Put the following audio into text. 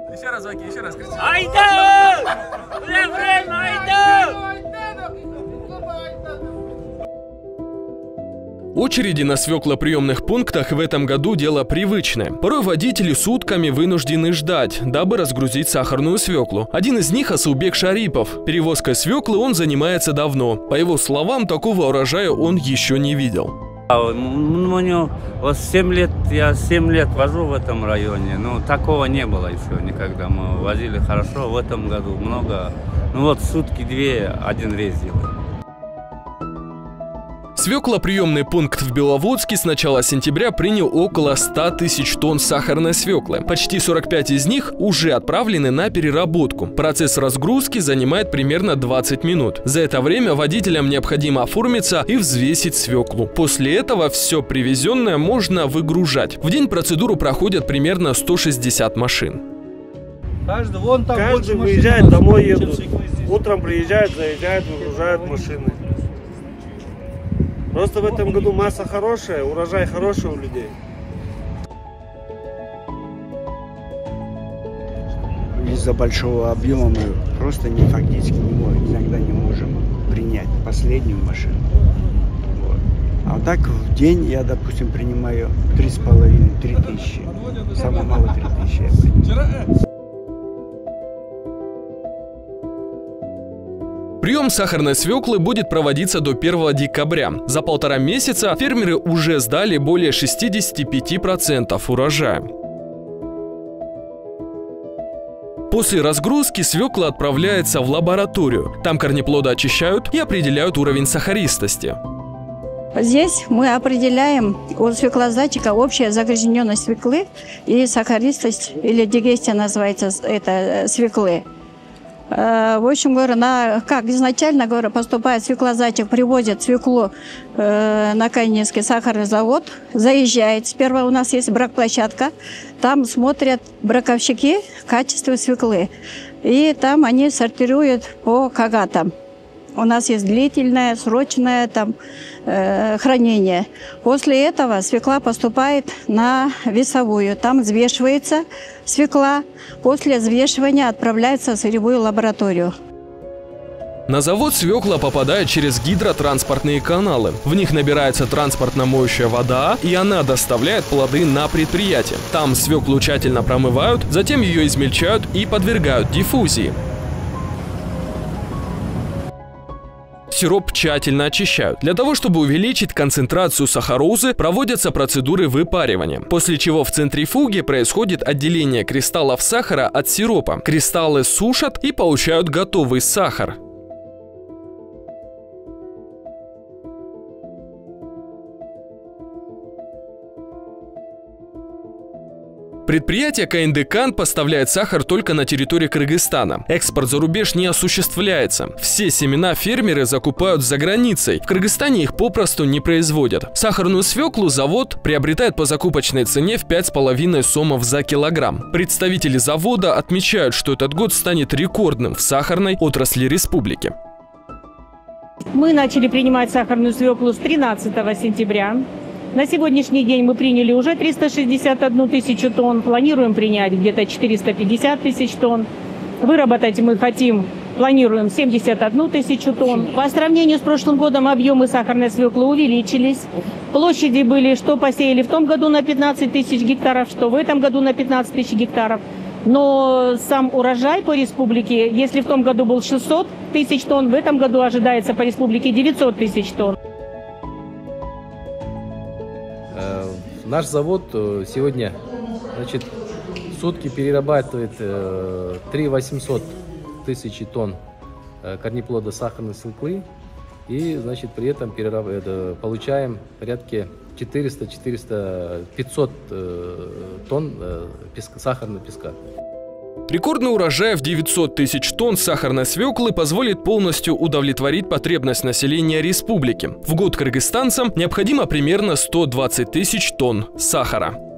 Еще раз, Ваки, еще раз. Айда! Айда! Очереди на свеклоприемных пунктах в этом году дело привычное. Порой водители сутками вынуждены ждать, дабы разгрузить сахарную свеклу. Один из них – Асылбек Шарипов. Перевозкой свеклы он занимается давно. По его словам, такого урожая он еще не видел. У него вот 7 лет, я 7 лет вожу в этом районе, но такого не было еще никогда. Мы возили хорошо, в этом году много. Ну вот сутки 2, 1 рейс делаем. Свеклоприемный пункт в Беловодске с начала сентября принял около 100 тысяч тонн сахарной свеклы. Почти 45 из них уже отправлены на переработку. Процесс разгрузки занимает примерно 20 минут. За это время водителям необходимо оформиться и взвесить свеклу. После этого все привезенное можно выгружать. В день процедуру проходят примерно 160 машин. Каждый выезжает, домой едут. Утром приезжают, заезжают, выгружают машины. Просто в этом году масса хорошая, урожай хороший у людей. Из-за большого объема мы просто фактически иногда не можем принять последнюю машину. Вот. А так в день я, допустим, принимаю 3,5-3 тысячи. Самое мало 3 тысячи я принимаю. Прием сахарной свеклы будет проводиться до 1 декабря. За 1,5 месяца фермеры уже сдали более 65% урожая. После разгрузки свекла отправляется в лабораторию. Там корнеплоды очищают и определяют уровень сахаристости. Здесь мы определяем у свеклозатчика общая загрязненность свеклы и сахаристость, или дигестия называется это свеклы. В общем, как изначально поступает свеклозатчик, привозит свеклу на Кайнинский сахарный завод, заезжает. Сперва у нас есть бракплощадка, там смотрят браковщики качество свеклы. И там они сортируют по кагатам. У нас есть длительное, срочное хранение. После этого свекла поступает на весовую. Там взвешивается свекла. После взвешивания отправляется в сырьевую лабораторию. На завод свекла попадает через гидротранспортные каналы. В них набирается транспортно-моющая вода, и она доставляет плоды на предприятие. Там свеклу тщательно промывают, затем ее измельчают и подвергают диффузии. Сироп тщательно очищают. Для того, чтобы увеличить концентрацию сахарозы, проводятся процедуры выпаривания. После чего в центрифуге происходит отделение кристаллов сахара от сиропа. Кристаллы сушат и получают готовый сахар. Предприятие КНДК поставляет сахар только на территории Кыргызстана. Экспорт за рубеж не осуществляется. Все семена фермеры закупают за границей. В Кыргызстане их попросту не производят. Сахарную свеклу завод приобретает по закупочной цене в 5,5 сомов за килограмм. Представители завода отмечают, что этот год станет рекордным в сахарной отрасли республики. Мы начали принимать сахарную свеклу с 13 сентября. На сегодняшний день мы приняли уже 361 тысячу тонн, планируем принять где-то 450 тысяч тонн. Выработать мы планируем 71 тысячу тонн. По сравнению с прошлым годом объемы сахарной свеклы увеличились. Площади были, что посеяли в том году на 15 тысяч гектаров, что в этом году на 15 тысяч гектаров. Но сам урожай по республике, если в том году был 600 тысяч тонн, в этом году ожидается по республике 900 тысяч тонн. Наш завод сегодня, в сутки перерабатывает 3,800 тысячи тонн корнеплода сахарной свеклы. И, при этом получаем порядка 400-500 тонн сахарного песка. Рекордный урожай в 900 тысяч тонн сахарной свеклы позволит полностью удовлетворить потребность населения республики. В год кыргызстанцам необходимо примерно 120 тысяч тонн сахара.